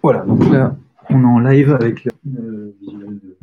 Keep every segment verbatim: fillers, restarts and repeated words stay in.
Voilà, donc là, on est en live avec le euh, visuel de...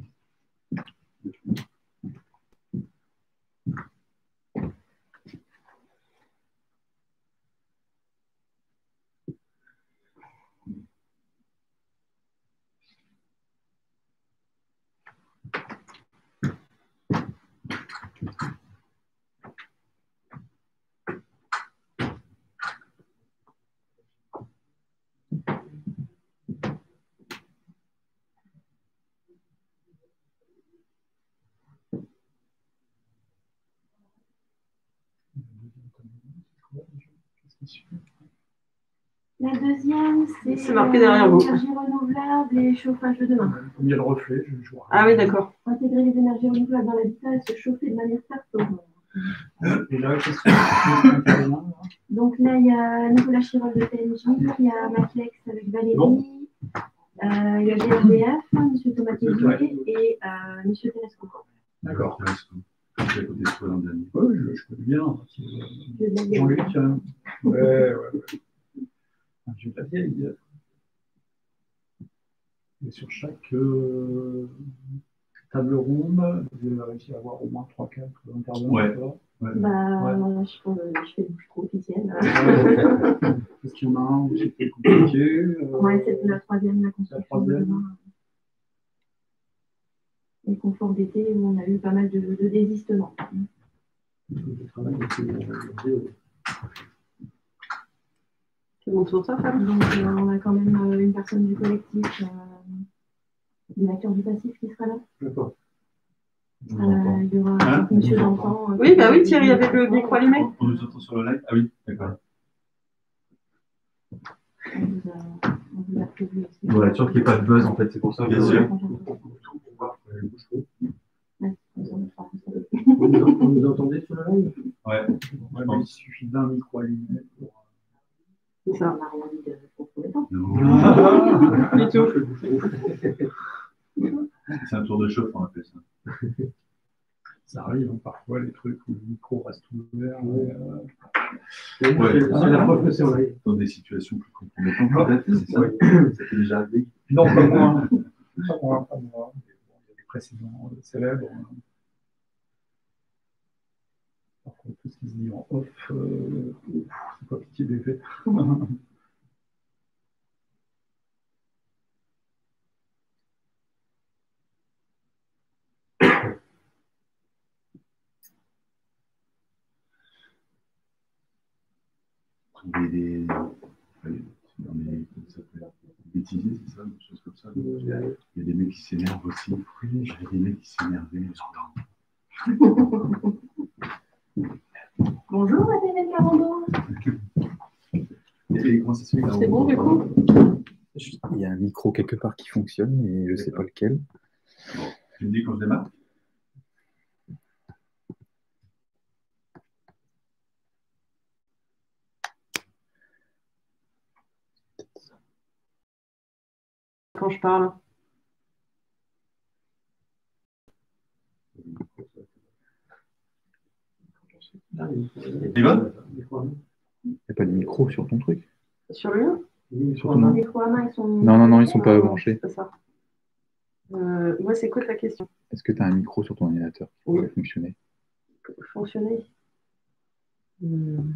La deuxième, c'est marqué derrière vous. Énergie renouvelable et chauffage de demain. Il y a le reflet, je vois. Ah oui, d'accord. Intégrer les énergies renouvelables dans l'habitat et se chauffer de manière performante. Et là, qu'est-ce que Donc là, il y a Nicolas Chirol de T N J, il y a Maclex avec Valérie, bon. euh, il y a G R D F, M. Thomas Tézier et euh, M. Telesco. D'accord. Oui, je, je connais bien. Jean-Luc. Hein. Ouais, ouais, ouais. J'ai de la vieille. Et sur chaque euh, table ronde, vous avez réussi à avoir au moins trois quatre intervenants. Ouais. Ouais. Bah, ouais. Je, je fais le plus trop officiel. Est-ce qu'il y en a un où c'était compliqué euh... Ouais, c'était la troisième, la construction. La troisième. Les conforts d'été où on a eu pas mal de, de désistements. C'est bon sur ça, Fab. Donc, euh, on a quand même euh, une personne du collectif, euh, du acteur du passif qui sera là. D'accord. Euh, il y aura hein Monsieur Dantan. Euh, oui, bah oui, Thierry, avec le micro allumé. On nous entend sur le live. Ah oui, d'accord. On vous a, on vous a prévu aussi. Pour être sûr qu'il n'y ait pas de buzz, en fait, c'est pour ça. Bien sûr. Vous nous entendez sur le live? Ouais. Ouais, mais il suffit d'un micro allumé pour. C'est ça, on n'a rien dit de compromettant. Du tout. C'est un tour de chauffe, on appelle ça. Ça arrive, hein, parfois, les trucs où le micro reste ouvert. Ouais. Euh... Ouais. C'est ah, la preuve que c'est en live. Dans des situations plus compromettantes, peut-être, c'est ça. Ouais. Ça t'est déjà arrivé? Non, pas moi. Pas moi, pas moi. Il y a des précédents célèbres. Par contre, tout ce qui se dit en off, euh, c'est pas pitié des faits. Trouver des. Dans les. Bêtisiers, c'est ça, des choses comme ça. Il y a, il y a des mecs qui s'énervent aussi. J'avais des mecs qui s'énervaient, j'entends. Bonjour, Madeleine Carando. Et comment ça se fait? C'est bon, du coup? Il y a un micro quelque part qui fonctionne, mais je ne sais pas lequel. Bon, tu me dis quand je démarre? Quand je parle. Tu vas? Il n'y a pas de micro sur ton truc? Sur le mien? Sur ton... Les micros à main, ils sont. Non, non, non, ils ne sont pas branchés. C'est ça. Euh, moi, c'est quoi ta question? Est-ce que tu as un micro sur ton ordinateur qui oui. pourrait fonctionner? Fonctionner hum.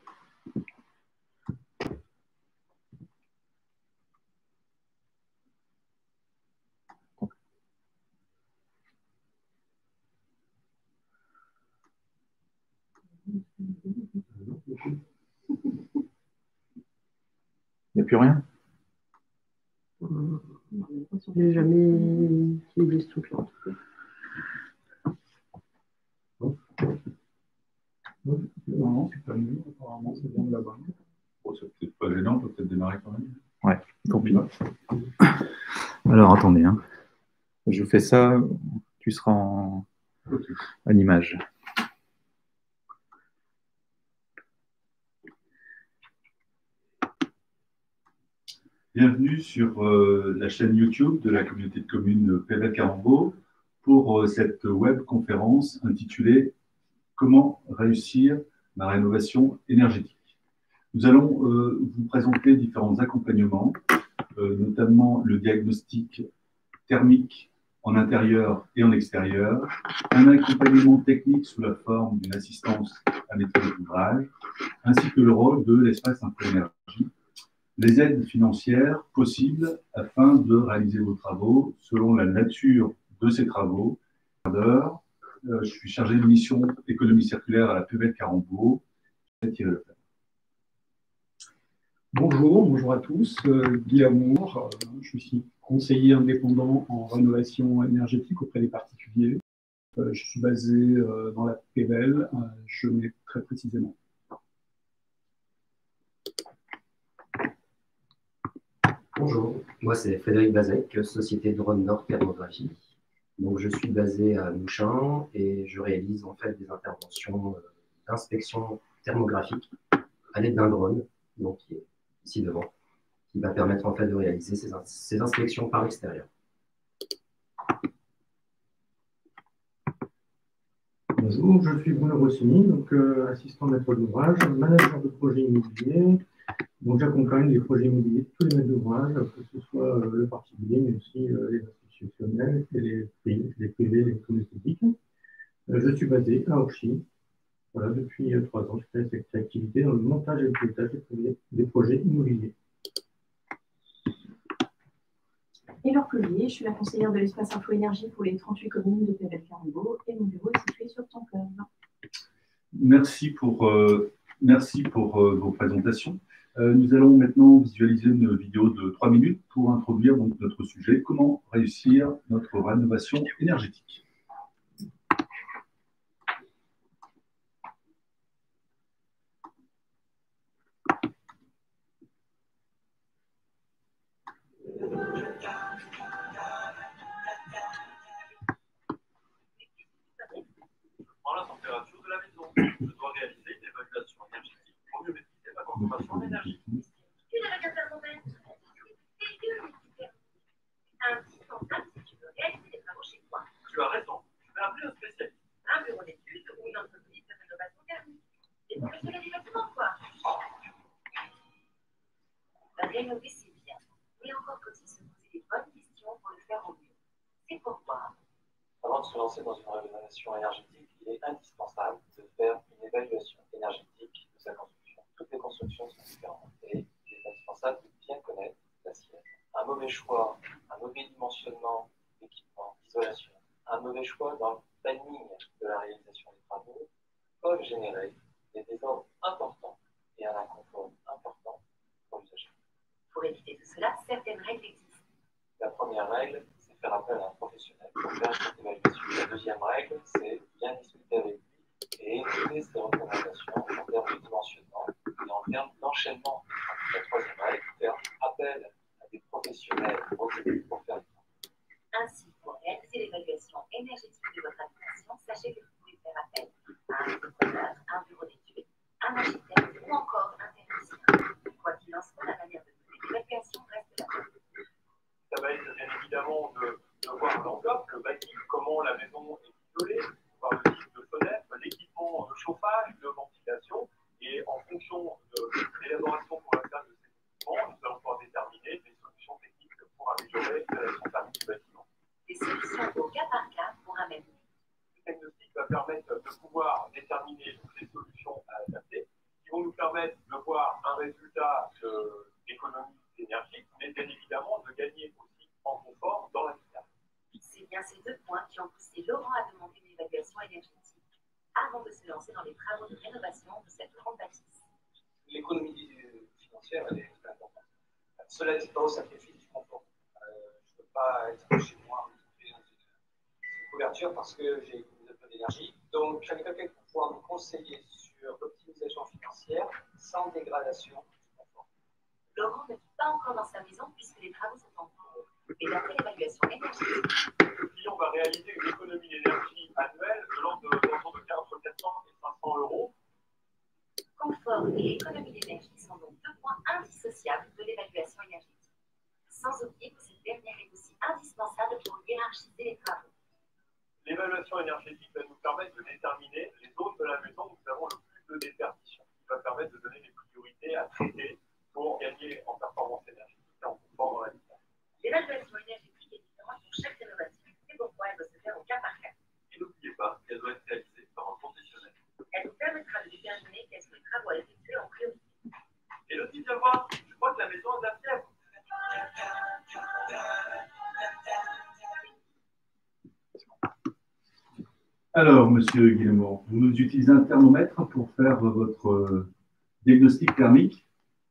Il n'y a plus rien? Je n'ai jamais utilisé ce truc-là. Non, c'est pas mieux. Apparemment, c'est bien de là-bas. Bon, c'est peut-être pas gênant, on peut peut-être démarrer quand même. Ouais, tant pis. Alors, attendez. Hein. Je fais ça, tu seras en, okay. en image. Bienvenue sur euh, la chaîne YouTube de la communauté de communes P V Carambeau pour euh, cette web conférence intitulée « Comment réussir ma rénovation énergétique ». Nous allons euh, vous présenter différents accompagnements euh, notamment le diagnostic thermique en intérieur et en extérieur, un accompagnement technique sous la forme d'une assistance à maîtrise d'ouvrage, ainsi que le rôle de l'espace Info-Énergie, les aides financières possibles afin de réaliser vos travaux selon la nature de ces travaux. Euh, je suis chargé de mission économie circulaire à la P V L Carambeau. Bonjour, bonjour à tous. Euh, Guy Lamour, euh, je suis conseiller indépendant en rénovation énergétique auprès des particuliers. Euh, je suis basé euh, dans la P V L, euh, je mets très précisément. Bonjour, moi c'est Frédéric Bazec, Société Drone Nord Thermographie. Donc je suis basé à Mouchin et je réalise en fait des interventions euh, d'inspection thermographique à l'aide d'un drone, donc qui est ici devant, qui va permettre en fait de réaliser ces, ins ces inspections par l'extérieur. Bonjour, je suis Bruno Rossini, donc euh, assistant maître d'ouvrage, manager de projet immobilier. Donc j'accompagne les projets immobiliers de tous les maîtres d'ouvrage, que ce soit euh, le particulier, mais aussi euh, les institutionnels, et les privés, les privés, les publics. Euh, je suis basé à Orchy. Voilà, depuis euh, trois ans, je fais cette activité dans le montage et le pilotage des projets, des projets immobiliers. Et Laure Collier, je suis la conseillère de l'espace Info-Énergie pour les trente-huit communes de P V L Carambeau et mon bureau est situé sur Tampere. Merci pour, euh, merci pour euh, vos présentations. Euh, nous allons maintenant visualiser une vidéo de trois minutes pour introduire donc, notre sujet, comment réussir notre rénovation énergétique. La température de la maison. Je dois réaliser une évaluation énergétique pour mieux maîtriser ma consommation d'énergie. Indispensable si tu veux réaliser des travaux chez toi. Tu as raison. Je vais appeler un spécialiste. Un bureau d'études ou une entreprise de rénovation thermique. Des professionnels du bâtiment, quoi. Rénover, c'est bien. Mais encore faut-il se poser les bonnes questions pour le faire au mieux. C'est pourquoi. Avant de se lancer dans une rénovation énergétique, il est indispensable de faire une évaluation énergétique de sa construction. Toutes les constructions sont différentes et il est indispensable de bien connaître la sienne. Un mauvais choix, un mauvais dimensionnement d'équipement, d'isolation, un mauvais choix dans le planning de la réalisation des travaux peuvent générer des désordres importants et un inconfort important pour l'usager. Pour éviter tout cela, certaines règles existent. La première règle, c'est faire appel à un professionnel pour faire cette évaluation. La deuxième règle, c'est bien discuter avec lui et écouter ses recommandations en termes de dimensionnement et en termes d'enchaînement. La troisième règle, faire appel à des professionnels reconnus pour faire le travail. Ainsi, pour réaliser l'évaluation énergétique de votre habitation, sachez que vous pouvez faire appel à un entrepreneur, un bureau d'études, un architecte ou encore un technicien. Quoi qu'il en soit, la manière de mener l'évaluation reste la même. Ça va être bien évidemment de, de voir l'enveloppe, le bâti, comment la maison est isolée, voir le type de fenêtre, l'équipement de chauffage, de ventilation, et en fonction de l'élaboration qu'on va faire de ces équipements, nous allons pouvoir déterminer des solutions techniques pour améliorer l'installation thermique du bâtiment. Des solutions au cas par cas pour un même but. Le diagnostic va permettre de pouvoir déterminer les solutions à adapter, qui vont nous permettre de voir un résultat d'économie d'énergie, mais bien évidemment de gagner aussi en confort dans l'habitat. C'est bien ces deux points qui ont poussé Laurent à demander une évaluation énergétique avant de se lancer dans les travaux de rénovation de cette grande bâtisse. L'économie financière, elle est très importante. Cela dit pas au sacrifice du confort. Euh, je ne peux pas être chez moi dans une couverture parce que j'ai économisé un peu d'énergie. Donc, j'avais quelqu'un pour pouvoir me conseiller sur l'optimisation financière sans dégradation du confort. Laurent ne vit pas encore dans sa maison puisque les travaux sont en cours. Et d'après l'évaluation énergétique, si on va réaliser une économie d'énergie annuelle de l'ordre de, de, de entre quatre cents et cinq cents euros. Confort et économie d'énergie sont donc deux points indissociables de l'évaluation énergétique. Sans oublier que cette dernière est aussi indispensable pour hiérarchiser les travaux. L'évaluation énergétique va nous permettre de déterminer les zones de la maison où nous avons le plus de déperdition, qui va permettre de donner les priorités à traiter pour gagner en performance énergétique et en confort dans la maison a de la fièvre. Alors, monsieur Guillemot, vous utilisez un thermomètre pour faire votre euh, diagnostic thermique?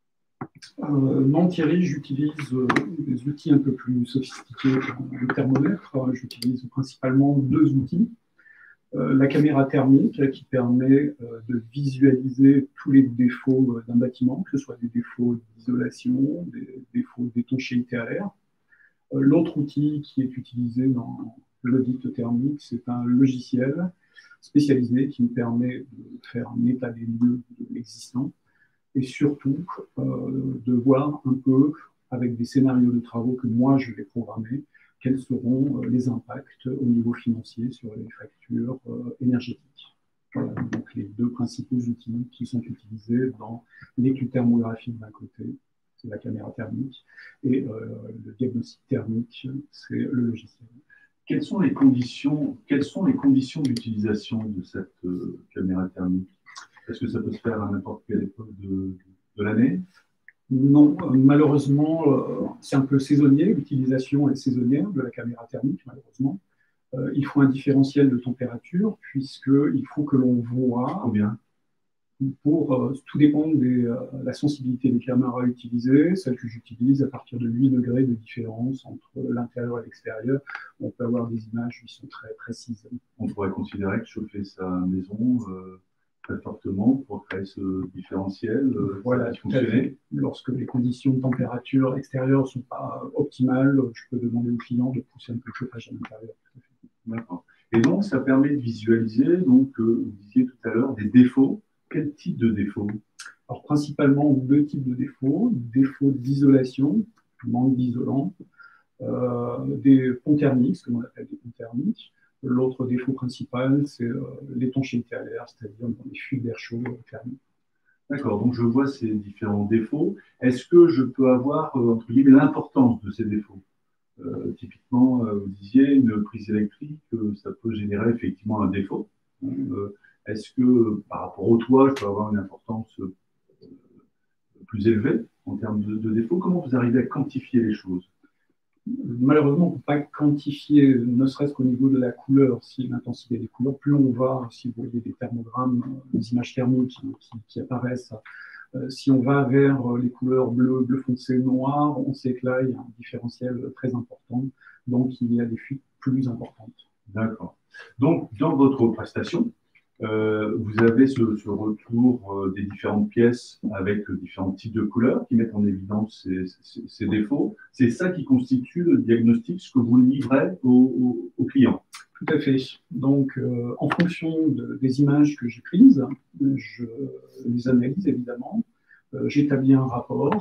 Euh, non, Thierry, j'utilise euh, des outils un peu plus sophistiqués que le thermomètre. J'utilise principalement deux outils. Euh, la caméra thermique qui permet euh, de visualiser tous les défauts euh, d'un bâtiment, que ce soit des défauts d'isolation, des défauts d'étanchéité à l'air. Euh, L'autre outil qui est utilisé dans l'audit thermique, c'est un logiciel spécialisé qui me permet de faire un état des lieux de l'existant et surtout euh, de voir un peu, avec des scénarios de travaux que moi je vais programmer, quels seront euh, les impacts au niveau financier sur les factures euh, énergétiques. Voilà, donc les deux principaux outils qui sont utilisés dans l'étude thermographique d'un côté, c'est la caméra thermique, et euh, le diagnostic thermique, c'est le logiciel. Quelles sont les conditions, quelles sont les conditions d'utilisation de cette euh, caméra thermique? Est-ce que ça peut se faire à n'importe quelle époque de, de l'année? Non, euh, malheureusement, euh, c'est un peu saisonnier, l'utilisation est saisonnière de la caméra thermique, malheureusement. Euh, il faut un différentiel de température, puisqu'il faut que l'on voit. Combien? Pour, euh, tout dépend de euh, la sensibilité des caméras utilisées. Celle que j'utilise, à partir de huit degrés de différence entre l'intérieur et l'extérieur, on peut avoir des images qui sont très précises. On pourrait considérer que chauffer sa maison euh, très fortement pour créer ce différentiel. Euh, voilà, tout à fait. Lorsque les conditions de température extérieure ne sont pas optimales, je peux demander au client de pousser un peu le chauffage à l'intérieur. D'accord. Et donc, ça permet de visualiser, donc, euh, vous disiez tout à l'heure, des défauts. Quel type de défauts? Alors, principalement deux types de défauts. Défauts d'isolation, manque d'isolant, euh, des ponts thermiques, ce que l'on appelle des ponts thermiques. L'autre défaut principal, c'est euh, l'étanchéité à l'air, c'est-à-dire dans les fuites d'air chaud thermiques. D'accord, donc je vois ces différents défauts. Est-ce que je peux avoir, euh, entre guillemets, l'importance de ces défauts? euh, Typiquement, euh, vous disiez, une prise électrique, euh, ça peut générer effectivement un défaut. Hein, euh, Est-ce que, par rapport au toit, je peux avoir une importance euh, plus élevée en termes de, de défauts? Comment vous arrivez à quantifier les choses? Malheureusement, on ne peut pas quantifier, ne serait-ce qu'au niveau de la couleur, si l'intensité des couleurs. Plus on va, si vous voyez des thermogrammes, des images thermiques qui, qui, qui apparaissent, euh, si on va vers les couleurs bleu, bleu foncé, noir, on sait que là, il y a un différentiel très important. Donc, il y a des fuites plus importantes. D'accord. Donc, dans votre prestation, Euh, vous avez ce, ce retour euh, des différentes pièces avec euh, différents types de couleurs qui mettent en évidence ces, ces, ces défauts. C'est ça qui constitue le diagnostic, ce que vous livrez aux au, au clients. Tout à fait. Donc, euh, en fonction de, des images que j'ai prises, je les analyse évidemment. Euh, J'établis un rapport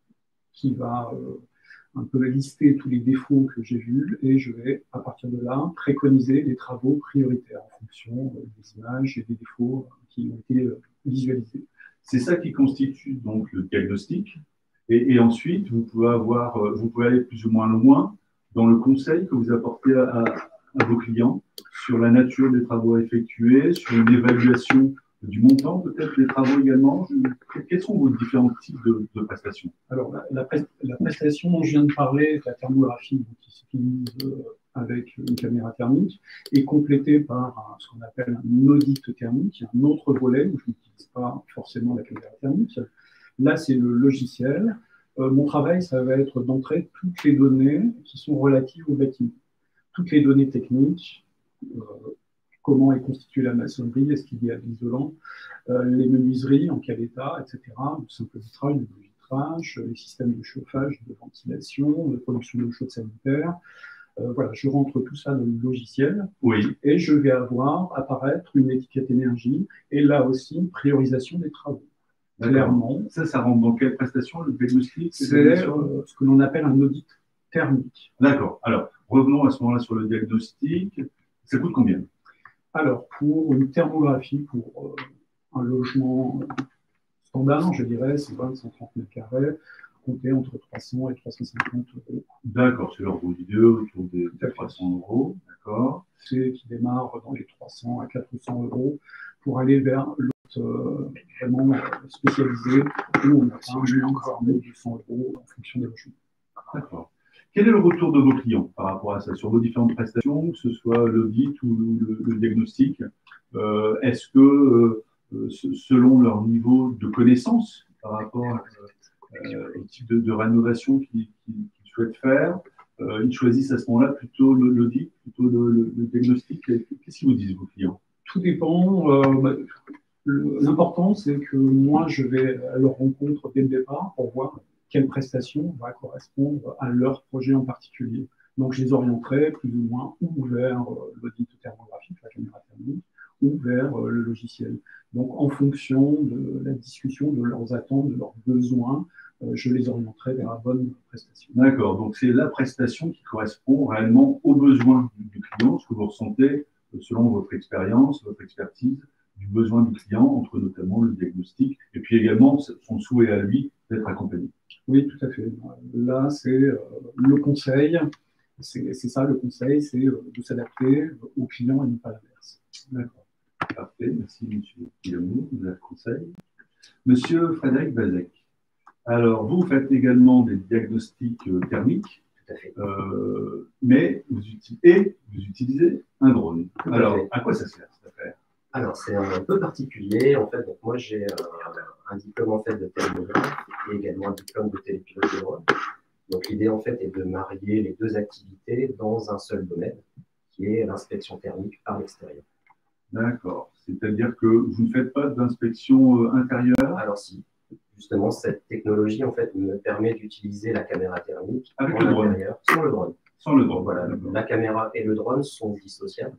qui va euh, un peu lister tous les défauts que j'ai vus et je vais, à partir de là, préconiser les travaux prioritaires en fonction des images et des défauts qui ont été visualisés. C'est ça qui constitue donc le diagnostic. Et, et ensuite, vous pouvez, avoir, vous pouvez aller plus ou moins loin dans le conseil que vous apportez à, à, à vos clients sur la nature des travaux à effectuer, sur une évaluation du montant peut-être des travaux également. Je, quels sont vos différents types de, de prestations? Alors, la, la, la prestation dont je viens de parler, la thermographie qui s'utilise avec une caméra thermique, est complétée par un, ce qu'on appelle un audit thermique, un autre volet où je n'utilise pas forcément la caméra thermique. Là, c'est le logiciel. Euh, mon travail, ça va être d'entrer toutes les données qui sont relatives au bâtiment. Toutes les données techniques, euh, comment est constituée la maçonnerie, est-ce qu'il y a de l'isolant, euh, les menuiseries, en quel état, et cetera. Le simple vitrage, le vitrage, les systèmes de chauffage, de ventilation, de production d'eau chaude sanitaire. Euh, voilà, je rentre tout ça dans le logiciel oui. Et je vais avoir apparaître une étiquette énergie et là aussi une priorisation des travaux. Clairement. Ça, ça rentre dans quelle prestation, le diagnostic? C'est euh, ce que l'on appelle un audit thermique. D'accord. Alors, revenons à ce moment-là sur le diagnostic. Ça coûte combien? Alors, pour une thermographie, pour euh, un logement standard, je dirais, c'est vingt à cent trente mètres carrés, compté entre trois cents et trois cent cinquante euros. D'accord, c'est l'ordre d'idée autour des trois cents euros, d'accord. C'est qui démarre dans les trois cents à quatre cents euros pour aller vers l'autre porte euh, vraiment spécialisée où on atteint encore mille deux cents euros en fonction des logements. D'accord. Quel est le retour de vos clients par rapport à ça, sur vos différentes prestations, que ce soit l'audit ou le, le diagnostic? euh, Est-ce que, euh, selon leur niveau de connaissance par rapport à, euh, au type de, de rénovation qu'ils qu'ils- qu'ils souhaitent faire, euh, ils choisissent à ce moment-là plutôt l'audit, plutôt le, le, le diagnostic? Qu'est-ce qu'ils vous disent, vos clients? Tout dépend. Euh, bah, l'important, c'est que moi, je vais à leur rencontre dès le départ pour voir quelle prestation va correspondre à leur projet en particulier. Donc, je les orienterai plus ou moins ou vers euh, l'audit thermographique, la caméra thermique, ou vers euh, le logiciel. Donc, en fonction de la discussion, de leurs attentes, de leurs besoins, euh, je les orienterai vers la bonne prestation. D'accord, donc c'est la prestation qui correspond réellement aux besoins du, du client, ce que vous ressentez selon votre expérience, votre expertise, du besoin du client, entre notamment le diagnostic, et puis également son souhait à lui d'être accompagné. Oui, tout à fait. Là, c'est euh, le conseil, c'est ça le conseil, c'est euh, de s'adapter au client et non pas l'inverse. D'accord, parfait, merci Monsieur Guillemot, vous avez le conseil. Monsieur Frédéric Bazec, alors vous faites également des diagnostics euh, thermiques, Tout à fait. euh, mais vous utilisez, et vous utilisez un drone. Tout à Alors, fait. à quoi ça sert cette affaire? Alors, c'est un peu particulier. En fait, donc moi, j'ai euh, un diplôme en fait de thermographe et également un diplôme de télépilote de drone. Donc, l'idée, en fait, est de marier les deux activités dans un seul domaine, qui est l'inspection thermique par l'extérieur. D'accord, c'est-à-dire que vous ne faites pas d'inspection euh, intérieure? Alors, si, justement, cette technologie, en fait, me permet d'utiliser la caméra thermique Avec en le drone. intérieur, sans le drone. Sans le drone. Donc, voilà, D'accord. la caméra et le drone sont dissociables.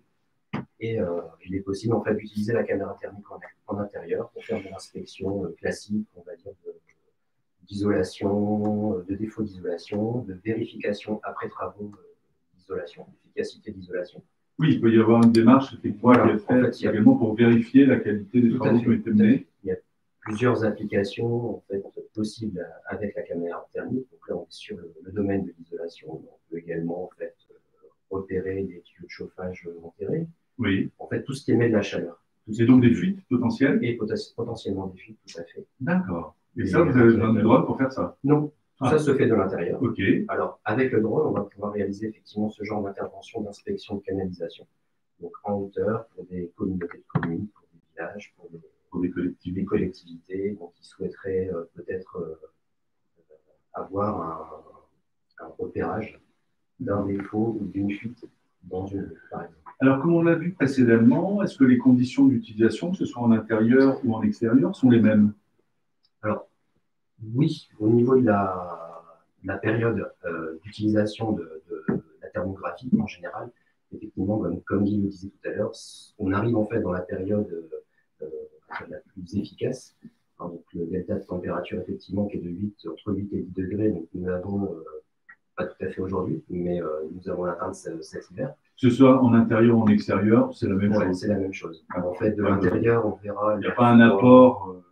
Et euh, il est possible en fait d'utiliser la caméra thermique en, en intérieur pour faire de l'inspection euh, classique, on va dire, d'isolation, de, de défaut d'isolation, de vérification après travaux euh, d'isolation, d'efficacité d'isolation. Oui, il peut y avoir une démarche effectivement Voilà, qui est faite en fait, il y a- également pour vérifier la qualité des Tout à travaux fait, qui ont été tout à fait. menés. Il y a plusieurs applications en fait, possibles avec la caméra thermique. Donc là, on est sur le, le domaine de l'isolation. On peut également en fait, euh, repérer des tuyaux de chauffage enterrés. Oui. En fait, tout ce qui émet de la chaleur. Tout ce Et donc qui- des fuites potentielles? Et poten- potentiellement des fuites, tout à fait. D'accord. Et, Et ça, vous avez besoin du drone pour faire ça? Non, tout Ah. ça se fait de l'intérieur. Ok. Alors, avec le drone, on va pouvoir réaliser effectivement ce genre d'intervention d'inspection de canalisation. Donc, en hauteur, pour des communautés de communes, pour des villages, pour des, Pour des collectivités. des collectivités donc, qui souhaiteraient euh, peut-être euh, avoir un, un repérage d'un défaut ou d'une fuite dans une rue, par exemple. Alors, comme on l'a vu précédemment, est-ce que les conditions d'utilisation, que ce soit en intérieur ou en extérieur, sont les mêmes? Alors, oui, au niveau de la, de la période euh, d'utilisation de, de, de la thermographie en général, effectivement, comme, comme Guy le disait tout à l'heure, on arrive en fait dans la période euh, la plus efficace. Hein, donc le delta de température, effectivement, qui est de huit, entre huit et dix degrés, donc nous n'avons euh, pas tout à fait aujourd'hui, mais euh, nous avons atteint cet hiver. Que ce soit en intérieur ou en extérieur, c'est la même Ouais, chose. c'est la même chose. Ah, en fait, de pas de- l'intérieur, on verra. Il n'y a pas un apport. euh,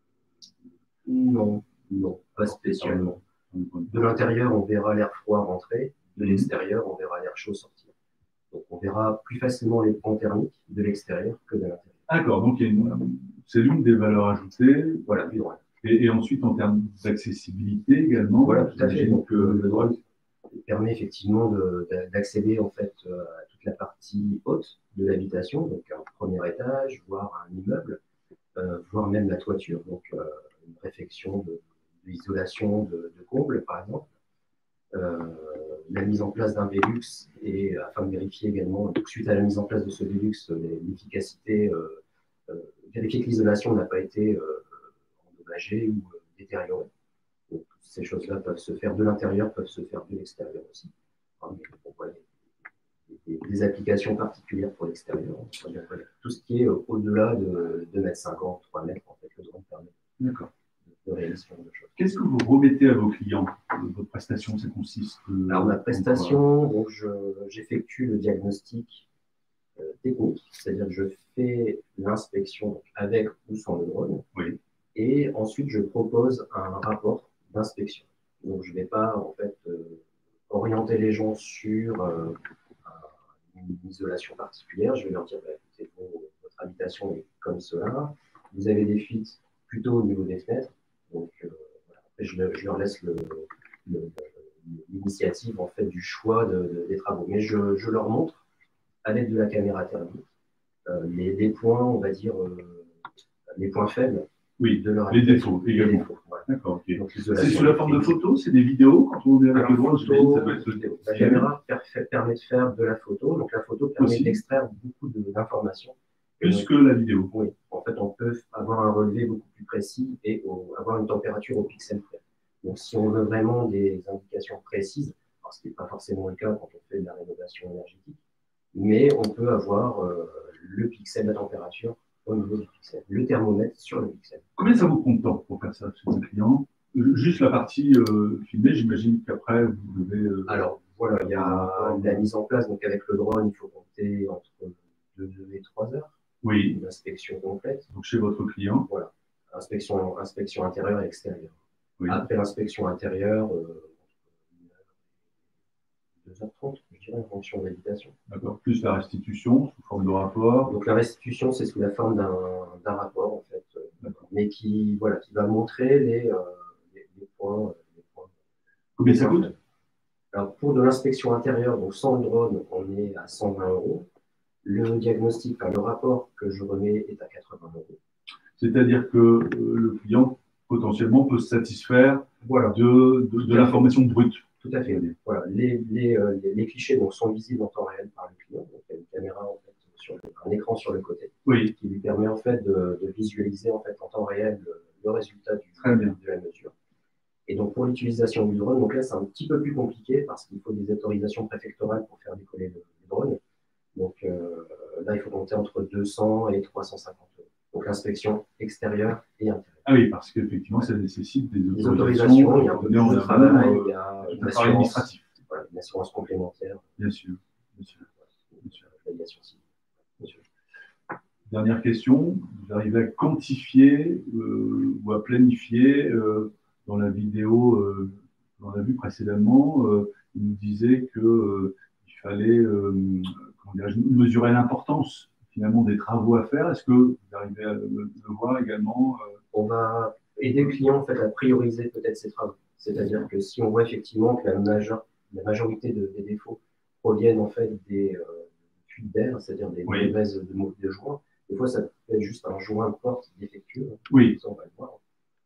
Non, non, pas spécialement. De l'intérieur, on verra l'air froid rentrer. De Mhm. l'extérieur, on verra l'air chaud sortir. Donc, on verra plus facilement les points thermiques de l'extérieur que de l'intérieur. D'accord, donc il y a une- c'est l'une des valeurs ajoutées. Voilà, du drone. Et, et ensuite, en termes d'accessibilité également. Voilà, tout à fait. j'imagine Donc, que le drone permet effectivement de- de- d'accéder en fait euh, à toute la partie haute de l'habitation, donc un premier étage, voire un immeuble, euh, voire même la toiture, donc euh, une réfection de, de l'isolation de, de combles, par exemple. Euh, la mise en place d'un Velux et afin de vérifier également, donc, suite à la mise en place de ce Velux, l'efficacité, euh, euh, vérifier que l'isolation n'a pas été euh, endommagée ou euh, détériorée. Donc, ces choses-là peuvent se faire de l'intérieur, peuvent se faire de l'extérieur aussi. Hein, mais bon, voilà, des, des applications particulières pour l'extérieur. Tout ce qui est euh, au-delà de deux mètres cinquante, trois mètres, en fait, le drone permet D'accord. de réaliser ce genre de choses. Qu'est-ce que vous remettez à vos clients? Votre prestation, ça consiste euh, Alors, ma en quoi? prestation, donc, j'effectue le diagnostic euh, technique, c'est-à-dire que je fais l'inspection avec ou sans le drone. Oui. Et ensuite, je propose un rapport d'inspection. Donc, je ne vais pas, en fait, euh, orienter les gens sur euh, une isolation particulière. Je vais leur dire, bah, écoutez, vos- votre habitation est comme cela. vous avez des fuites plutôt au niveau des fenêtres. Donc, euh, voilà. Après, je, je leur laisse le, le, l'initiative en fait, du choix de, de, des travaux. Mais je, je leur montre, à l'aide de la caméra thermique, euh, les, les points, on va dire, euh, les points faibles. Oui, de leur les défauts les également. Défauts, voilà. D'accord, ok. C'est sous la forme de photos, c'est des vidéos quand on est avec Alors, le drone, photo, ça peut être vidéo. La caméra per, permet de faire de la photo, donc la photo permet d'extraire beaucoup d'informations. Plus donc, que la vidéo. Oui, en fait, on peut avoir un relevé beaucoup plus précis et au, avoir une température au pixel près. Donc, si on veut vraiment des indications précises, alors ce qui n'est pas forcément le cas quand on fait de la rénovation énergétique, mais on peut avoir euh, le pixel, la température au niveau du pixel, le thermomètre sur le pixel. Combien ça vous prend de temps pour faire ça chez un client? Juste la partie euh, filmée, j'imagine qu'après, vous devez… Euh, Alors, voilà, il y a la mise en place, donc avec le drone, il faut compter entre deux et trois heures. Oui. Une inspection complète. Donc, chez votre client. Voilà, inspection, inspection intérieure et extérieure. Oui. Après l'inspection intérieure, euh, deux heures trente, je dirais, en fonction de l'habitation. D'accord. Plus la restitution sous forme de rapport. Donc la restitution, c'est sous la forme d'un rapport, en fait, euh, mais qui, voilà, qui va montrer les, euh, les, les, points, les points. Combien ça coûte? Alors pour de l'inspection intérieure, donc sans le drone, on est à cent vingt euros. Le diagnostic, enfin, le rapport que je remets est à quatre-vingts euros. C'est-à-dire que euh, le client potentiellement peut se satisfaire voilà. de, de, de l'information brute. Tout à fait. Voilà. Les, les, euh, les, les clichés donc, sont visibles en temps réel par le client. Donc, il y a une caméra, en fait, sur le, un écran sur le côté, oui. qui lui permet en fait, de, de visualiser en, fait, en temps réel le, le résultat du, Très bien. de la mesure. Et donc pour l'utilisation du drone, donc là c'est un petit peu plus compliqué parce qu'il faut des autorisations préfectorales pour faire décoller le, le drone. Donc euh, là il faut compter entre deux cents et trois cent cinquante euros. Donc l'inspection extérieure et intérieure. Ah oui, parce qu'effectivement ça nécessite des autorisations. Des autorisations, il y a un peu plus de travail, il y a euh, une assurance, administratif. Voilà, une assurance complémentaire. Bien sûr. Bien sûr. Bien sûr. L'aviation civile. Bien sûr. Dernière question, vous arrivez à quantifier euh, ou à planifier euh, dans la vidéo euh, qu'on a vue précédemment, euh, il nous disait qu'il euh, fallait euh, comment dire, mesurer l'importance finalement des travaux à faire. Est-ce que vous arrivez à le, le voir également euh... On va aider le client en fait, à prioriser peut-être ses travaux. C'est-à-dire que si on voit effectivement que la, major, la majorité de, des défauts proviennent en fait des euh, fuites d'air, c'est-à-dire des oui. mauvaises de, de joints, des fois ça peut être juste un joint de porte défectueux. Oui. Ça, on va le voir.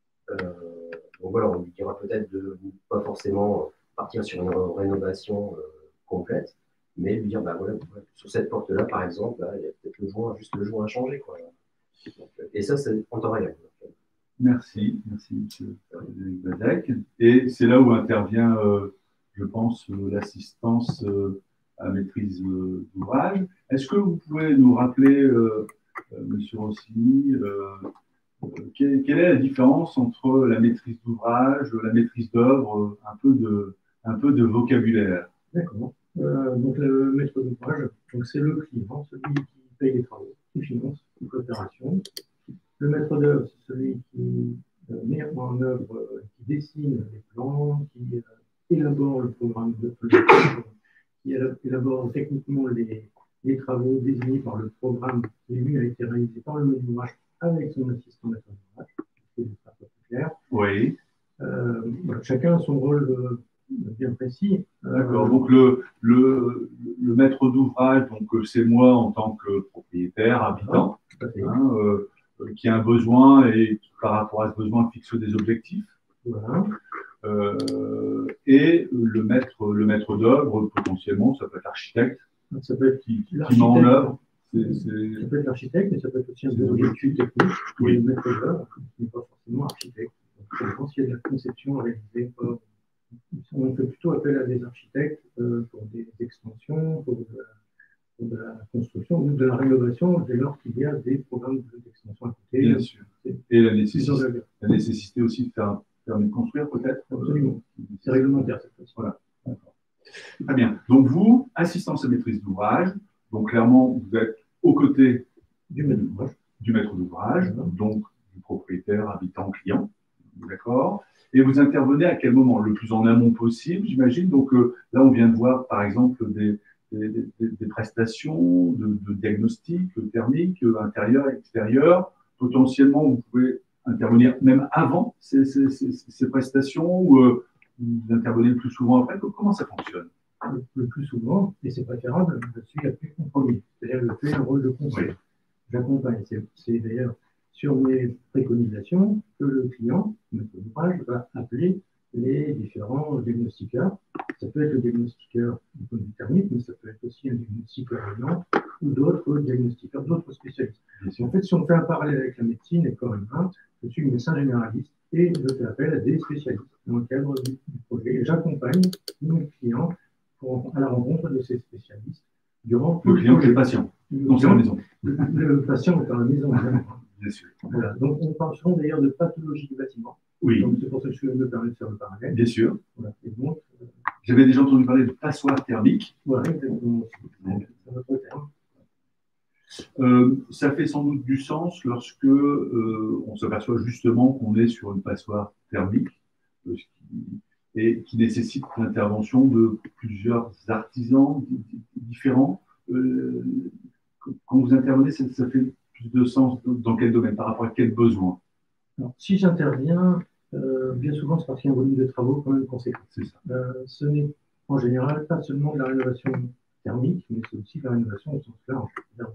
Euh, donc voilà, on lui dira peut-être de ne pas forcément partir sur une rénovation euh, complète, mais lui dire, bah voilà, sur cette porte-là, par exemple, là, il y a peut-être le joint, juste le joint à changer, quoi. Donc, et ça, c'est en temps réel. Merci, merci M. Bazec. Et c'est là où intervient, euh, je pense, euh, l'assistance euh, à maîtrise euh, d'ouvrage. Est-ce que vous pouvez nous rappeler, euh, euh, M. Rossini, euh, euh, quelle, quelle est la différence entre la maîtrise d'ouvrage, la maîtrise d'œuvre, un peu de, un peu de vocabulaire? D'accord. Euh, donc le maître d'ouvrage, c'est le client, celui qui paye les travaux, qui finance toute l'opération. Le maître d'œuvre, c'est celui qui euh, met en œuvre, euh, qui dessine les plans, qui euh, élabore le programme de qui élabore techniquement les, les travaux désignés par le programme qui lui a été réalisé par le maître d'ouvrage avec son assistant maître d'ouvrage. C'est un peu plus clair. Oui. Euh, voilà, chacun a son rôle euh, bien précis. D'accord. Euh, donc le, le, le maître d'ouvrage, donc c'est moi en tant que propriétaire, habitant, hein, euh, qui a un besoin et qui, par rapport à ce besoin, fixe des objectifs. Voilà. Euh, et le maître, le maître d'œuvre, potentiellement, ça peut être l'architecte. Ça peut être qui, qui met en œuvre. C'est, c'est... Ça peut être l'architecte, mais ça peut être aussi un bureau d'études techniques. Oui. Le maître d'œuvre, qui n'est pas forcément architecte. Donc, je pense qu'il y a de la conception réalisée par. On fait plutôt appel à des architectes euh, pour des extensions, pour de, la, pour de la construction ou de la rénovation, dès lors qu'il y a des programmes d'extension à côté. Bien sûr. Et la nécessité, la nécessité aussi de faire un permis de construire, peut-être. Absolument. C'est réglementaire cette fois-ci. Voilà. D'accord. Très bien. Donc vous, assistance à maîtrise d'ouvrage, donc clairement, vous êtes aux côtés du maître d'ouvrage, du maître d'ouvrage, donc du propriétaire, habitant, client. D'accord. Et vous intervenez à quel moment? Le plus en amont possible, j'imagine. Donc euh, là, on vient de voir, par exemple, des, des, des, des prestations de, de diagnostic thermique, intérieur, extérieur. potentiellement, vous pouvez intervenir même avant ces, ces, ces, ces prestations ou euh, vous intervenez le plus souvent après? Comment ça fonctionne? Le, le plus souvent, et c'est préférable, je suis appuyé en premier. C'est-à-dire que je fais un rôle de conseil. Oui. J'accompagne. C'est d'ailleurs sur mes préconisations que le client, notre ouvrage, va appeler les différents diagnostiqueurs. Ça peut être le diagnostiqueur du point de vue thermique, mais ça peut être aussi un diagnostiqueur aidant ou d'autres diagnostiqueurs, d'autres spécialistes. En fait, si on fait un parallèle avec la médecine et le corps humain, je suis médecin généraliste et je fais appel à des spécialistes dans le cadre du, du projet. Et j'accompagne mes clients pour, à la rencontre de ces spécialistes durant le client et le patient. Donc c'est à la maison. Le, le patient est à la maison. Bien sûr. Voilà. Donc on parle souvent d'ailleurs de pathologie du bâtiment. Oui. Donc c'est pour ça que je me permets de faire le parallèle. Bien sûr. Voilà. Et donc, euh... j'avais déjà entendu parler de passoire thermique. Voilà, exactement. C'est notre terme. Euh, ça fait sans doute du sens lorsque euh, on s'aperçoit justement qu'on est sur une passoire thermique euh, qui, et qui nécessite l'intervention de plusieurs artisans différents. Euh, quand vous intervenez, ça, ça fait plus de sens dans quel domaine, par rapport à quel besoin? Alors, si j'interviens, euh, bien souvent c'est parce qu'il y a un volume de travaux quand même conséquent. C'est ça. Euh, ce n'est en général pas seulement de la rénovation thermique, mais c'est aussi de la rénovation au sens large.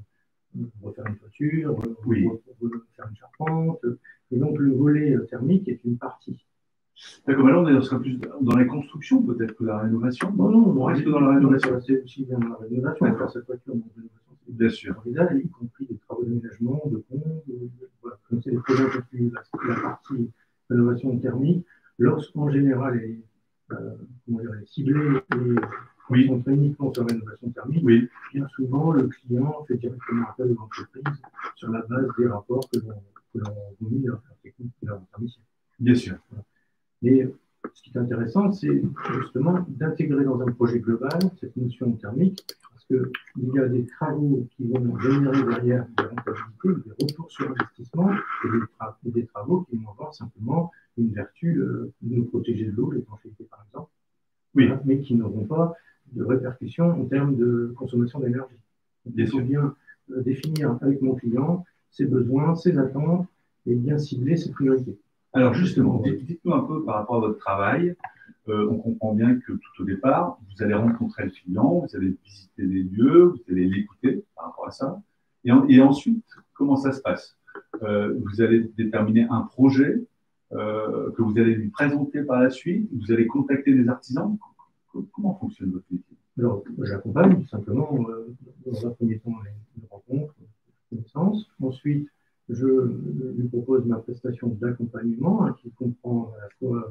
Refaire une toiture, oui. refaire une charpente. Et donc le volet thermique est une partie. D'accord, mais là on serait plus dans la construction peut-être que la rénovation. Non, non, on reste dans la rénovation. C'est aussi bien dans la rénovation. Faire cette toiture dans la rénovation, c'est bien sûr. formidable, y compris des travaux d'aménagement, de pont, voilà. Comme c'est des projets un peu plus vastes. La partie rénovation thermique, lorsqu'en général elle est, euh, comment dire, elle est ciblée et oui. concentrée uniquement sur la rénovation thermique, oui. bien souvent le client fait directement appel aux entreprises sur la base des rapports que l'on remet à leur technique et à leur thermicien. Bien sûr. Voilà. Et ce qui est intéressant, c'est justement d'intégrer dans un projet global cette notion thermique, parce qu'il y a des travaux qui vont générer derrière des rentabilités, des retours sur investissement, et des, tra et des travaux qui vont avoir simplement une vertu euh, de nous protéger de l'eau, l'étanchéité par exemple, oui. Voilà, mais qui n'auront pas de répercussions en termes de consommation d'énergie. Il faut bien euh, définir avec mon client ses besoins, ses attentes, et bien cibler ses priorités. Alors justement, dites-nous un peu par rapport à votre travail. Euh, on comprend bien que tout au départ, vous allez rencontrer le client, vous allez visiter les lieux, vous allez l'écouter par rapport à ça. Et, en, et ensuite, comment ça se passe? euh, Vous allez déterminer un projet euh, que vous allez lui présenter par la suite. Vous allez contacter des artisans. Comment fonctionne votre métier? Alors, j'accompagne tout simplement euh, dans un premier temps les rencontres, les connaissances. Ensuite, je lui propose ma prestation d'accompagnement hein, qui comprend à la fois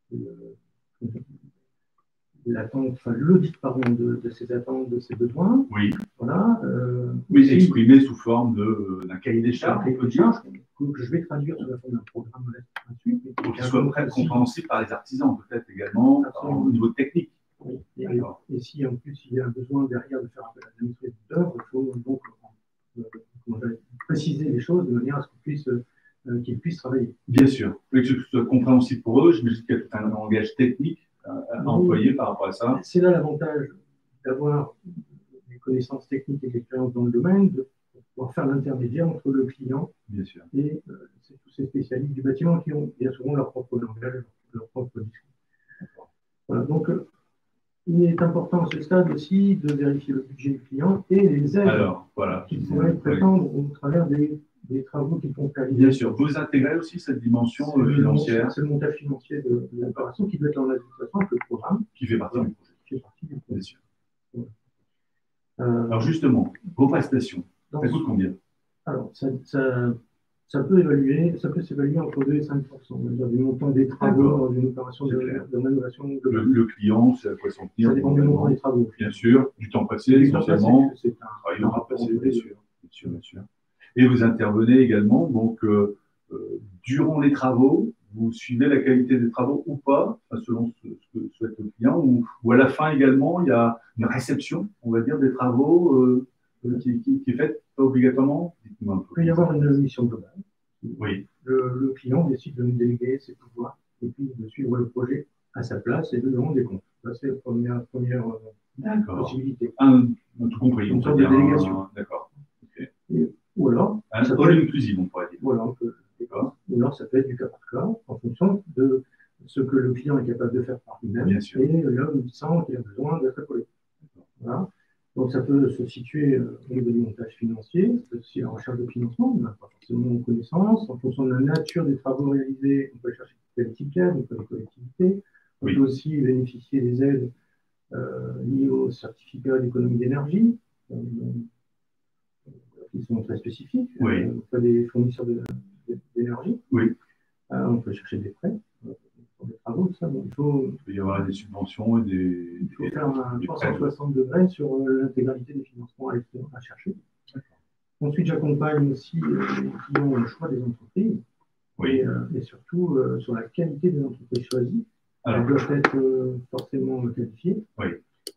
euh, l'attente, enfin l'audit pardon de, de ses attentes, de ses besoins. Oui. Voilà. Euh, oui, aussi, exprimé sous forme d'un cahier des charges. Un cahier des charges que je vais traduire sous la forme d'un programme ensuite. Pour qu'il soit très compréhensible par les artisans, peut-être également Absolument. Au niveau technique. Oui. Et, et si en plus il y a un besoin derrière de faire appel à l'administrateur d'œuvre, il faut donc euh, comment préciser les choses de manière à ce qu'ils puissent, euh, qu'ils puissent travailler. Bien sûr, que ce soit compréhensible pour eux, j'imagine qu'il y a tout un langage technique à, à oui. employer par rapport à ça. C'est là l'avantage d'avoir des connaissances techniques et de l'expérience dans le domaine, de pouvoir faire l'intermédiaire entre le client bien sûr. et euh, tous ces spécialistes du bâtiment qui ont bien souvent leur propre langage, leur propre discours. Voilà, donc euh, il est important à ce stade aussi de vérifier le budget du client et les aides Alors, voilà. qui pourraient prétendre au travers des, des travaux qui font réaliser. Bien sûr, vous intégrez aussi cette dimension euh, financière. C'est le montage financier de, de l'opération qui doit être en adéquation avec le programme. Qui fait partie voilà. du projet. Qui fait partie du projet. Bien sûr. Voilà. Euh, Alors justement, vos prestations, ça coûte combien? Alors, ça, ça, ça peut évaluer, ça peut s'évaluer entre deux et cinq pour cent du montant des travaux dans une opération de, de rénovation. De le, le client, c'est à quoi s'en tenir? Ça dépend du montant des travaux. Bien sûr, du temps passé, essentiellement. C'est un travail de temps passé, bien sûr, bien sûr, bien sûr. Et vous intervenez également, donc, euh, euh, durant les travaux, vous suivez la qualité des travaux ou pas, selon ce, ce que souhaite le client, ou, ou à la fin également, il y a une réception, on va dire, des travaux euh, qui, qui, qui est faite pas obligatoirement. Il peut y avoir une mission globale. Oui. Le, le client décide de nous déléguer ses pouvoirs et puis de suivre le projet à sa place et de demander des comptes. Ça, c'est la première, première euh, possibilité. Un, un tout compris. Une sorte de délégation. D'accord. Okay. Et Ou alors, Un ça peut all être- inclusive, on pourrait dire. voilà, on peut- D'accord. ou alors ça peut être du cas par cas, en fonction de ce que le client est capable de faire par lui-même Bien sûr. et là où il sent qu'il a besoin d'être épaulé. Voilà. Donc ça peut se situer euh, au niveau du montage financier, ça peut aussi la recherche de financement, on n'a pas forcément connaissance. En fonction de la nature des travaux réalisés, on peut chercher des types d'aide, on peut les collectivités. On Oui. peut aussi bénéficier des aides euh, liées aux certificats d'économie d'énergie, euh, qui sont très spécifiques, Oui. euh, auprès des fournisseurs de- de- d'énergie. Oui. Euh, on peut chercher des prêts euh, pour des travaux, tout ça. Donc, il faut, Il peut y avoir des subventions et des. il faut et- faire un des trois prêts. cent soixante degrés sur euh, l'intégralité des financements à, à chercher. Ensuite, j'accompagne aussi euh, les clients dans le choix des entreprises Oui. et, euh, et surtout euh, sur la qualité des entreprises choisies. Alors, Elles doivent être euh, forcément qualifiées. oui.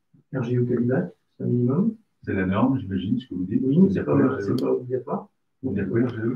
R G E Calibat, c'est un minimum. C'est la norme, j'imagine, ce que vous dites. Oui, Vous c'est dites pas, quoi, c'est pas obligatoire. Vous dites quoi, R G E?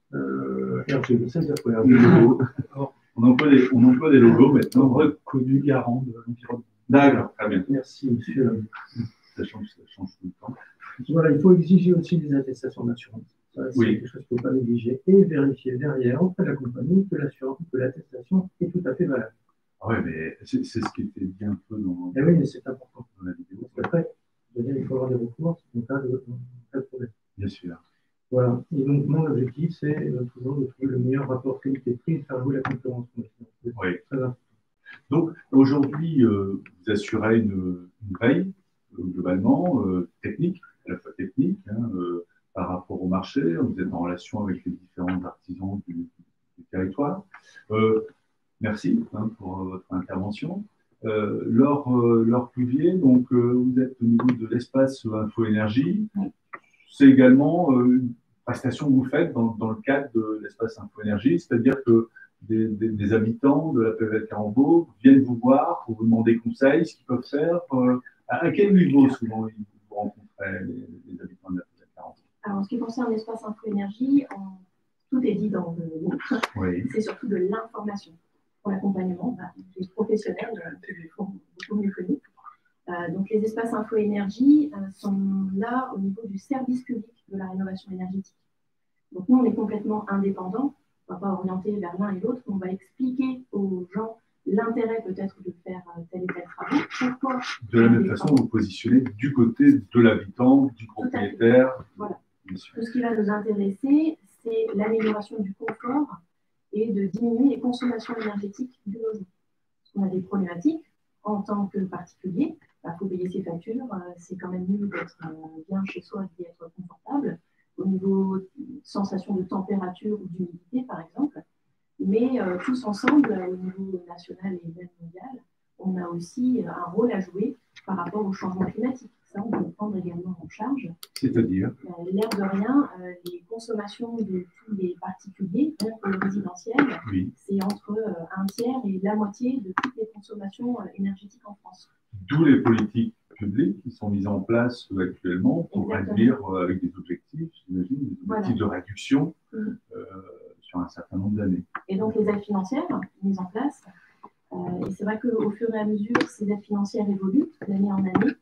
Euh, R G E, ça veut dire quoi? Des logos. On emploie des, on emploie des logos maintenant. Reconnu garant de l'environnement. D'accord, très bien. Merci, monsieur. Ça change, ça change tout le temps. Voilà, il faut exiger aussi des attestations d'assurance. Ça, c'est Oui. quelque chose qu'il ne faut pas négliger et vérifier derrière auprès de la compagnie que l'assurance, que l'attestation est tout à fait valable. Ah ouais, mais c'est c'est ce qui était dit un peu dans, Et oui, mais c'est important. dans la vidéo. Parce qu'après, je veux dire, il faut avoir des recours en cas de, en cas de problème. Bien sûr. Voilà. Et donc, mon objectif, c'est euh, toujours de trouver le meilleur rapport qualité-prix et de faire jouer la concurrence. C'est Oui. très important. Donc, aujourd'hui, euh, vous assurez une, une veille, euh, globalement, euh, technique, à la fois technique, hein, euh, par rapport au marché. Vous êtes en relation avec les différents artisans du, du territoire. Euh, merci hein, pour votre intervention. Euh, Laure, euh, Laure Cuvier, donc, euh, vous êtes au niveau de l'espace Info Énergie. C'est également euh, une prestation que vous faites dans, dans le cadre de l'espace Info Énergie, c'est-à-dire que Des, des, des habitants de la P V L Carambeau viennent vous voir pour vous demander conseil, ce qu'ils peuvent faire. Euh, à, à quel niveau souvent ils vous rencontrez les, les habitants de la P V L Carambeau? Alors, en ce qui concerne l'espace Info Énergie, on- tout est dit dans le mot. Oui. C'est surtout de l'information. Pour l'accompagnement, bah, les professionnels euh, font beaucoup mieux que nous. Euh, donc, les espaces Info Énergie euh, sont là au niveau du service public de la rénovation énergétique. Donc, nous, on est complètement indépendants. On ne va pas orienter vers l'un et l'autre. On va expliquer aux gens l'intérêt peut-être de faire tel et tel travail. Pourquoi De la même façon, vous positionnez du côté de l'habitant, du propriétaire. Voilà. Bien sûr. Tout ce qui va nous intéresser, c'est l'amélioration du confort et de diminuer les consommations énergétiques du logement. Parce qu'on a des problématiques en tant que particulier. Il faut payer ses factures. euh, C'est quand même mieux d'être euh, bien chez soi et d'être confortable au niveau sensation de température ou d'humidité, par exemple. Mais euh, tous ensemble, au niveau national et même mondial, on a aussi un rôle à jouer par rapport au changement climatique. Ça, on peut le prendre également en charge. C'est-à-dire Euh, L'air de rien, euh, les consommations de tous les particuliers, même pour le résidentiel, oui. c'est entre euh, un tiers et la moitié de toutes les consommations euh, énergétiques en France. D'où les politiques publiques qui sont mises en place euh, actuellement pour Exactement. réduire euh, avec des objectifs, j'imagine, des objectifs Voilà. de réduction Mmh. euh, sur un certain nombre d'années. Et donc, les aides financières mises en place. Euh, et c'est vrai qu'au fur et à mesure, ces aides financières évoluent d'année en année,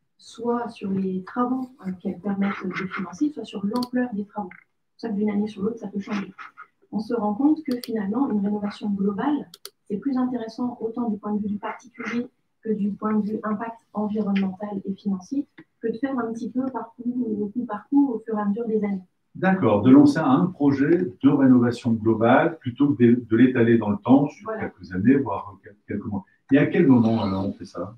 soit sur les travaux euh, qu'elles permettent de financer, soit sur l'ampleur des travaux. C'est pour ça que d'une année sur l'autre, ça peut changer. On se rend compte que finalement, une rénovation globale, c'est plus intéressant autant du point de vue du particulier que du point de vue impact environnemental et financier, que de faire un petit peu par coup, au coup par coup, au fur et à mesure des années. D'accord, de lancer un projet de rénovation globale plutôt que de, de l'étaler dans le temps sur Voilà. quelques années, voire quelques mois. Et à quel moment alors on fait ça?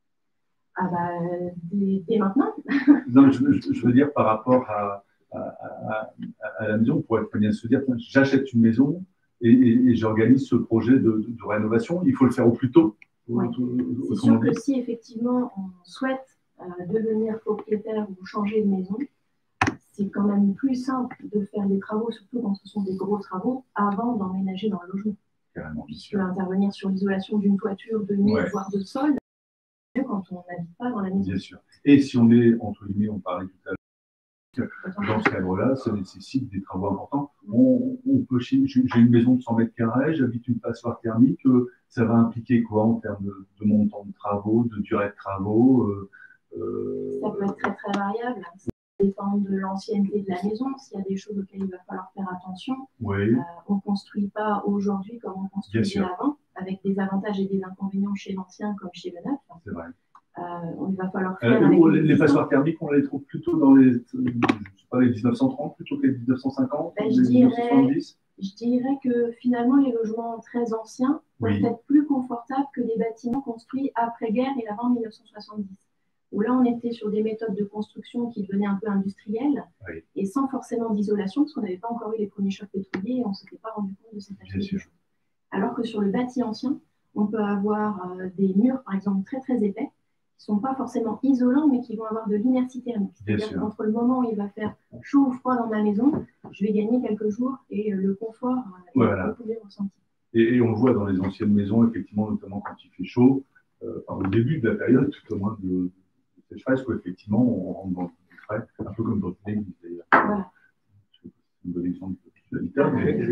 Ah bah, dès, dès maintenant. Non, je, je, je veux dire par rapport à, à, à, à la maison, on pourrait très bien se dire, j'achète une maison et, et, et j'organise ce projet de, de, de rénovation. Il faut le faire au plus tôt. Ouais. C'est sûr que si effectivement on souhaite euh, devenir propriétaire ou changer de maison, c'est quand même plus simple de faire des travaux, surtout quand ce sont des gros travaux, avant d'emménager dans le logement. Carrément, bien Tu sûr. peux intervenir sur l'isolation d'une toiture, de mur, Ouais. voire de sol, mieux quand on n'habite pas dans la maison. Bien sûr. Et si on est, entre guillemets, on parlait tout à l'heure, dans ce cadre-là, ça nécessite des travaux importants. On, on peut, j'ai une maison de cent mètres carrés, j'habite une passoire thermique, euh, ça va impliquer quoi en termes de, de montant de travaux, de durée de travaux euh, Ça peut être très très variable. dépend de l'ancienneté de la maison, s'il y a des choses auxquelles il va falloir faire attention. Oui. Euh, on ne construit pas aujourd'hui comme on construisait avant, avec des avantages et des inconvénients chez l'ancien comme chez le neuf. C'est vrai. Euh, il va falloir faire Euh, avec les, les passoires thermiques, on les trouve plutôt dans les, je sais pas, les mille neuf cent trente plutôt que les mille neuf cent cinquante, ben, les je, mille neuf cent dirais, soixante-dix. je dirais que finalement, les logements très anciens peuvent Oui. être plus confortables que les bâtiments construits après-guerre et avant mille neuf cent soixante-dix. Où là, on était sur des méthodes de construction qui devenaient un peu industrielles, oui, et sans forcément d'isolation, parce qu'on n'avait pas encore eu les premiers chocs pétroliers et on ne s'était pas rendu compte de cette aspect. Alors que sur le bâti ancien, on peut avoir euh, des murs, par exemple, très très épais, qui ne sont pas forcément isolants, mais qui vont avoir de l'inertie thermique. C'est-à-dire qu'entre le moment où il va faire chaud ou froid dans ma maison, je vais gagner quelques jours et euh, le confort euh, voilà. Vous pouvez ressentir. Et, et on le voit dans les anciennes maisons, effectivement, notamment quand il fait chaud, euh, au début de la période, tout au moins de, de sécheresse, quoi, effectivement, on rentre dans le frais, un peu comme dans une église d'ailleurs. Voilà. C'est un bon exemple de l'habitat,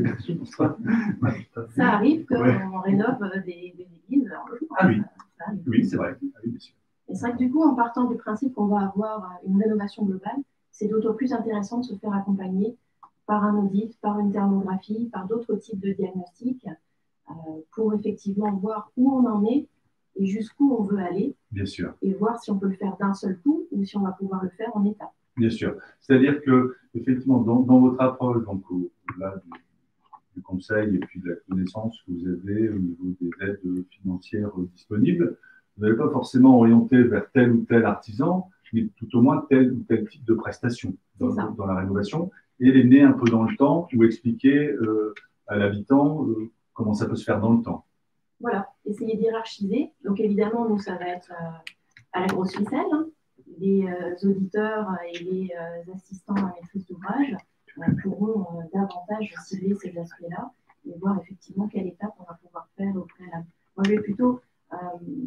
mais ça arrive qu'on ouais. rénove des, des églises en logement. Ah oui, oui c'est vrai. Ah, oui, bien sûr. Et c'est vrai que du coup, en partant du principe qu'on va avoir une rénovation globale, c'est d'autant plus intéressant de se faire accompagner par un audit, par une thermographie, par d'autres types de diagnostics, euh, pour effectivement voir où on en est et jusqu'où on veut aller. Bien sûr. Et voir si on peut le faire d'un seul coup ou si on va pouvoir le faire en étapes. Bien sûr. C'est-à-dire que, effectivement, dans, dans votre approche, donc au-delà du, du conseil et puis de la connaissance que vous avez au niveau des aides financières disponibles, vous n'allez pas forcément orienter vers tel ou tel artisan, mais tout au moins tel ou tel type de prestation dans, dans la rénovation, et les mener un peu dans le temps ou expliquer euh, à l'habitant euh, comment ça peut se faire dans le temps. Voilà, essayer d'hiérarchiser. Donc évidemment, nous, ça va être euh, à la grosse ficelle. Hein. Les euh, auditeurs et les euh, assistants à maîtrise d'ouvrage euh, pourront euh, davantage cibler ces aspects-là et voir effectivement quelle étape on va pouvoir faire au préalable. Moi, je vais plutôt euh,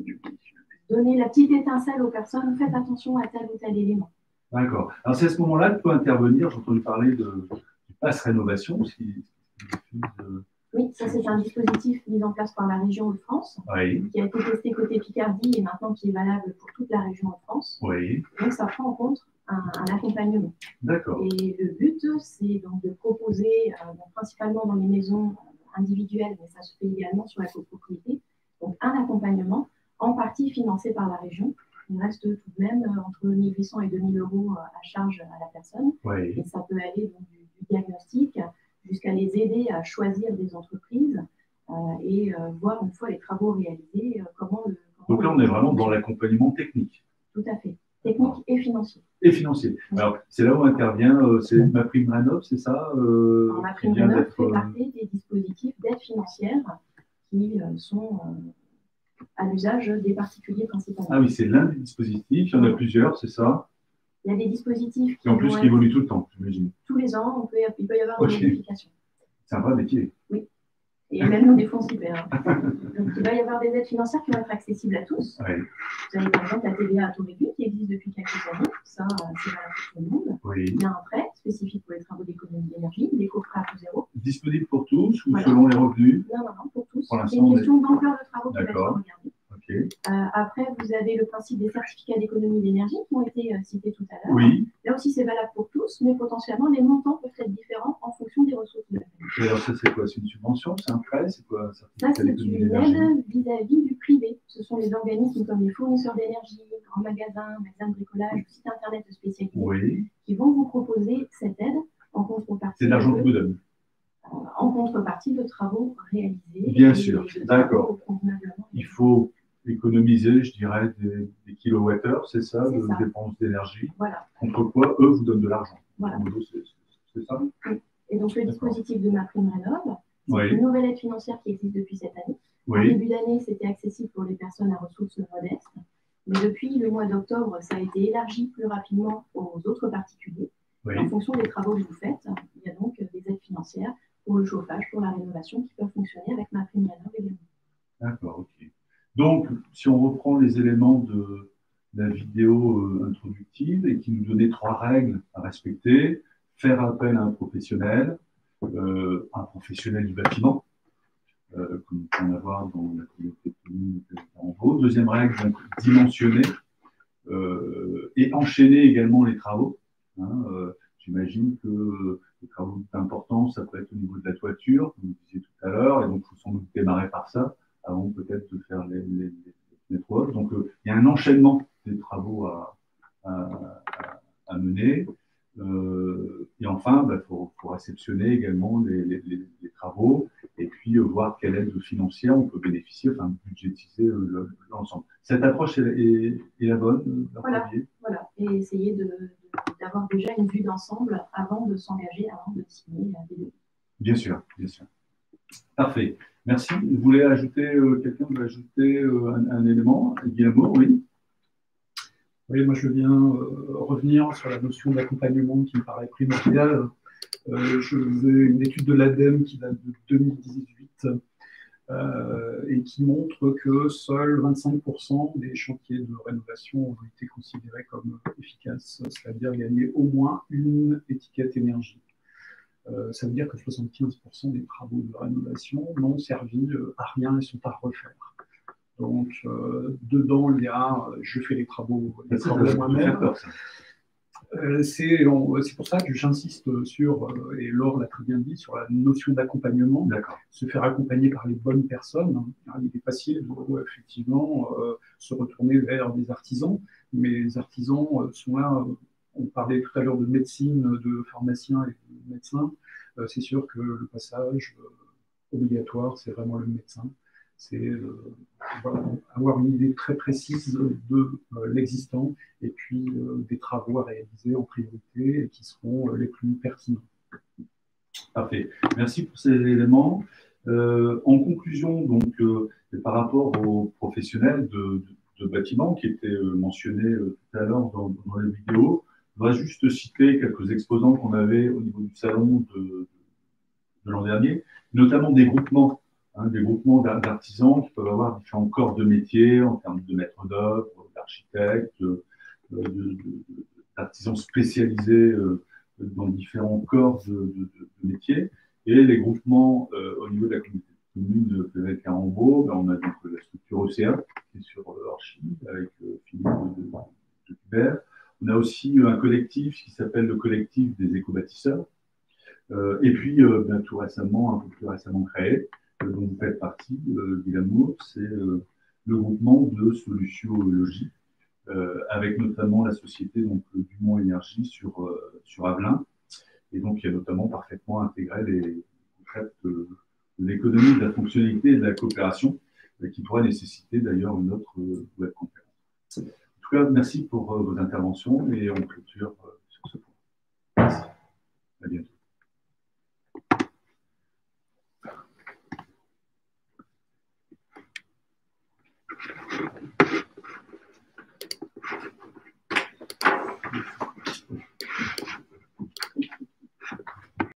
donner la petite étincelle aux personnes, faites attention à tel ou tel élément. D'accord. Alors c'est à ce moment-là que peut intervenir, j'ai entendu parler de, du pass rénovation, ce qui, de... Oui, ça c'est un dispositif mis en place par la région Hauts-de-France, oui, qui a été testé côté Picardie et maintenant qui est valable pour toute la région Hauts-de-France. Oui. Donc ça prend en compte un, un accompagnement. D'accord. Et le but, c'est donc de proposer, euh, donc principalement dans les maisons individuelles, mais ça se fait également sur la copropriété, donc un accompagnement en partie financé par la région. Il reste tout de même entre mille huit cents et deux mille euros à charge à la personne. Oui. Et ça peut aller donc, du, du diagnostic jusqu'à les aider à choisir des entreprises euh, et euh, voir une fois les travaux réalisés, euh, comment le... Comment donc là, on est vraiment dans l'accompagnement technique. Tout à fait. Technique ah. et financier. Et financier. Oui. Alors, c'est là où intervient, euh, c'est ma prime rénov, c'est ça euh, Alors, ma prime rénov fait euh... partie des dispositifs d'aide financière qui euh, sont... Euh, à l'usage des particuliers principalement. Ah oui, c'est l'un des dispositifs, il y en a plusieurs, c'est ça? Il y a des dispositifs qui et en plus qui évoluent tout le temps, j'imagine. Tous les ans, on peut, il peut y avoir okay. des modifications. C'est un vrai métier. Oui. Et même nous, des fonds s'y perdent. Donc, il va y avoir des aides financières qui vont être accessibles à tous. Oui. Vous avez par exemple la T V A à taux réduit qui existe depuis quelques années. Ça, c'est valable pour tout le monde. Oui. Il y a un prêt spécifique pour les travaux d'économie d'énergie, l'éco-prêt à taux zéro. Disponible pour tous ou voilà. selon les revenus? Non, non, non, pour tous. Pour c'est une question d'ampleur de travaux qui va être regardée. Okay. Euh, après, vous avez le principe des certificats d'économie d'énergie qui ont été euh, cités tout à l'heure. Oui. Là aussi, c'est valable pour tous, mais potentiellement, les montants peuvent être différents en fonction des ressources de la famille. Et alors, ça, c'est quoi? C'est une subvention? C'est un prêt? C'est quoi? Ça, c'est une aide vis-à-vis du privé. Ce sont les organismes comme les fournisseurs d'énergie, grands magasins, magasins de bricolage, sites internet spécialisés oui. qui vont vous proposer cette aide en contrepartie. C'est de l'argent que vous donnez. Euh, en contrepartie de travaux réalisés. Bien sûr, d'accord. Il faut économiser, je dirais, des, des kilowattheures, c'est ça, de ça. dépenses d'énergie. Voilà. Contre quoi, eux, vous donnent de l'argent. Voilà. C'est ça. Oui. Et donc, le dispositif de ma prime rénov, c'est oui. une nouvelle aide financière qui existe depuis cette année. Oui. Au début d'année, c'était accessible pour les personnes à ressources modestes. Mais depuis le mois d'octobre, ça a été élargi plus rapidement aux autres particuliers. Oui. En fonction des travaux que vous faites, il y a donc des aides financières pour le chauffage, pour la rénovation, qui peuvent fonctionner avec ma prime rénov également. D'accord, ok. Donc, si on reprend les éléments de la vidéo euh, introductive et qui nous donnait trois règles à respecter, faire appel à un professionnel, euh, un professionnel du bâtiment, euh, comme on peut en avoir dans la communauté commune en haut. Deuxième règle, donc dimensionner euh, et enchaîner également les travaux. Hein, euh, J'imagine que euh, les travaux importants, ça peut être au niveau de la toiture, comme vous disiez tout à l'heure, et donc il faut sans doute démarrer par ça, avant peut-être de faire les, les, les networks. Donc euh, il y a un enchaînement des travaux à, à, à, à mener. Euh, et enfin, il bah, faut, faut réceptionner également les, les, les, les travaux et puis euh, voir quelle aide financière on peut bénéficier, enfin budgétiser euh, l'ensemble. Cette approche est, est, est la bonne, la voilà, voilà, et essayer de, de, d'avoir déjà une vue d'ensemble avant de s'engager, avant de signer la vidéo. Bien sûr, bien sûr. Parfait. Merci. Vous voulez ajouter, euh, quelqu'un veut ajouter euh, un, un élément? Guillermo, oui. Oui, moi je viens euh, revenir sur la notion d'accompagnement qui me paraît primordiale. Euh, je faisais une étude de l'ADEME qui date de deux mille dix-huit euh, et qui montre que seuls vingt-cinq pour cent des chantiers de rénovation ont été considérés comme efficaces, c'est-à-dire gagner au moins une étiquette énergie. Euh, ça veut dire que soixante-quinze pour cent des travaux de rénovation n'ont servi à rien et sont à refaire. Donc, euh, dedans, il y a « je fais les travaux, les travaux moi-même ». Euh, c'est pour ça que j'insiste sur, euh, et Laure l'a très bien dit, sur la notion d'accompagnement, se faire accompagner par les bonnes personnes. Il est facile de, effectivement, euh, se retourner vers des artisans, mais les artisans euh, sont là, euh, on parlait tout à l'heure de médecine, de pharmaciens et de médecins, euh, c'est sûr que le passage euh, obligatoire, c'est vraiment le médecin. C'est euh, voilà, avoir une idée très précise de euh, l'existant et puis euh, des travaux à réaliser en priorité et qui seront euh, les plus pertinents. Parfait. Merci pour ces éléments. Euh, en conclusion, donc, euh, par rapport aux professionnels de, de, de bâtiments qui étaient euh, mentionnés euh, tout à l'heure dans, dans les vidéos, je vais juste citer quelques exposants qu'on avait au niveau du salon de, de l'an dernier, notamment des groupements. Hein, des groupements d'artisans qui peuvent avoir différents corps de métier en termes de maîtres d'œuvre, d'architectes, d'artisans spécialisés euh, dans différents corps de, de, de, de métiers. Et les groupements euh, au niveau de la communauté de communes de Pévec-Carambeau, ben, on a donc la structure O C A qui est sur euh, Archie avec euh, Philippe de, de, de Hubert. On a aussi un collectif qui s'appelle le collectif des éco-bâtisseurs. Euh, et puis, euh, ben, tout récemment, un peu plus récemment créé, dont vous faites partie, euh, Guillermo, c'est euh, le groupement de solutions logiques, euh, avec notamment la société donc, Dumont Énergie sur, euh, sur Avelin. Et donc, il y a notamment parfaitement intégré les concepts de, de l'économie, de la fonctionnalité et de la coopération, euh, qui pourrait nécessiter d'ailleurs une autre euh, web conférence. En tout cas, merci pour euh, vos interventions et on clôture.